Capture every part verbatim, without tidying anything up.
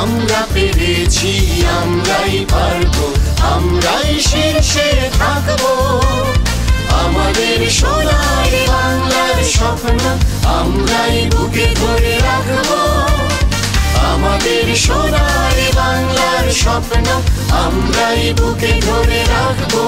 আমরা পেরেছি, আমরাই পারবো, আমরাই শীর্ষে থাকবো। আমাদের সোনার বাংলার স্বপ্ন আমরাই বুকে ধরে রাখবো। আমাদের সোনার বাংলার স্বপ্ন আমরাই বুকে ধরে রাখবো।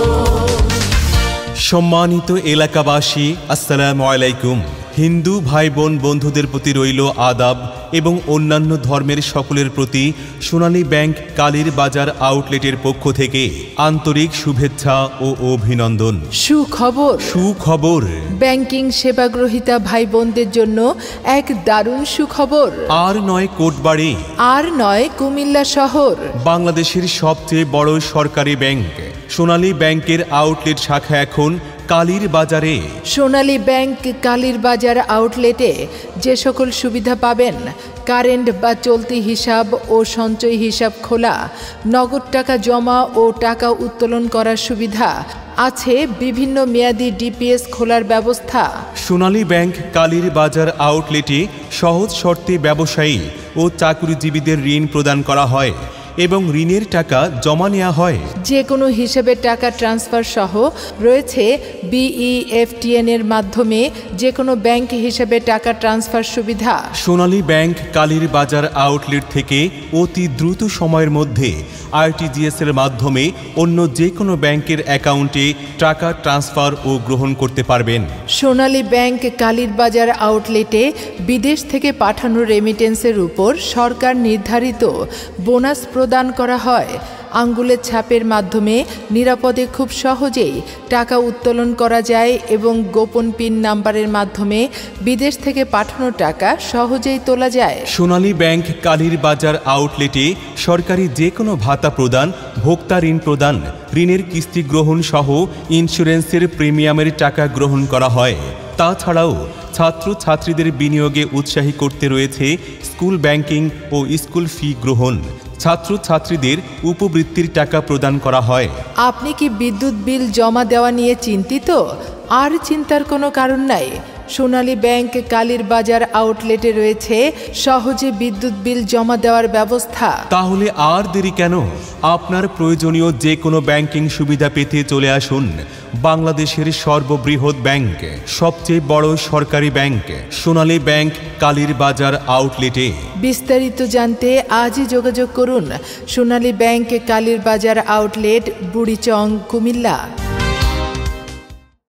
সম্মানিত এলাকাবাসী, আসসালামু আলাইকুম। হিন্দু ভাই বোন বন্ধুদের প্রতি রইল আদাব এবং অন্যান্য ধর্মের সকলের প্রতি সোনালী ব্যাংক কালীর বাজার আউটলেটের পক্ষ থেকে আন্তরিক শুভেচ্ছা ও অভিনন্দন। সুখবর সুখবর ব্যাংকিং সেবা গ্রহীতা ভাই বোনদের জন্য এক দারুণ সুখবর। আর নয় কোটবাড়ি, আর নয় কুমিল্লা শহর, বাংলাদেশের সবচেয়ে বড় সরকারি ব্যাংক সোনালী ব্যাংকের আউটলেট শাখা এখন কালীর বাজারে। সোনালী ব্যাংক কালীর বাজার আউটলেটে যে সকল সুবিধা পাবেন, কারেন্ট বা চলতি হিসাব ও সঞ্চয় হিসাব খোলা, নগদ টাকা জমা ও টাকা উত্তোলন করার সুবিধা আছে, বিভিন্ন মেয়াদি ডিপিএস খোলার ব্যবস্থা। সোনালী ব্যাংক কালীর বাজার আউটলেটে সহজ শর্তে ব্যবসায়ী ও চাকরিজীবীদের ঋণ প্রদান করা হয় এবং ঋণের টাকা জমা নেওয়া হয়। যে কোনো হিসেবে টাকা ট্রান্সফার সহ রয়েছে বিইএফটিএন এর মাধ্যমে যে কোনো ব্যাংক হিসেবে টাকা ট্রান্সফার সুবিধা। সোনালী ব্যাংক কালীর বাজার আউটলেট থেকে অতি দ্রুত সময়ের মধ্যে আরটিজিএস এর মাধ্যমে অন্য যে কোনো ব্যাংকের অ্যাকাউন্টে টাকা ট্রান্সফার ও গ্রহণ করতে পারবেন। সোনালী ব্যাংক কালীর বাজার আউটলেটে বিদেশ থেকে পাঠানো রেমিটেন্সের উপর সরকার নির্ধারিত বোনাস প্রদান করা হয়। আঙ্গুলের ছাপের মাধ্যমে নিরাপদে খুব সহজেই টাকা উত্তোলন করা যায় এবং গোপন পিন নাম্বারের মাধ্যমে বিদেশ থেকে পাঠানো টাকা সহজেই তোলা যায়। সোনালী ব্যাংক কালীর বাজার আউটলেটে সরকারি যে কোনো ভাতা প্রদান, ভোক্তা ঋণ প্রদান, ঋণের কিস্তি গ্রহণ সহ ইন্স্যুরেন্সের প্রিমিয়ামের টাকা গ্রহণ করা হয়। তাছাড়াও ছাত্র ছাত্রীদের বিনিয়োগে উৎসাহী করতে রয়েছে স্কুল ব্যাংকিং ও স্কুল ফি গ্রহণ। ছাত্র ছাত্রীদের উপবৃত্তির টাকা প্রদান করা হয়। আপনি কি বিদ্যুৎ বিল জমা দেওয়া নিয়ে চিন্তিত? আর চিন্তার কোনো কারণ নাই। সোনালী ব্যাংক কালীর বাজার আউটলেটে রয়েছে সহজে বিদ্যুৎ বিল জমা দেওয়ার ব্যবস্থা। তাহলে আর দেরি কেন? আপনার প্রয়োজনীয় যে কোনো ব্যাংকিং সুবিধা পেতে চলে আসুন বাংলাদেশের সর্ববৃহৎ ব্যাংক, সবচেয়ে বড় সরকারি ব্যাংক সোনালী ব্যাংক কালীর বাজার আউটলেটে। বিস্তারিত জানতে আজই যোগাযোগ করুন সোনালী ব্যাংক কালীর বাজার আউটলেট, বুড়িচং, কুমিল্লা।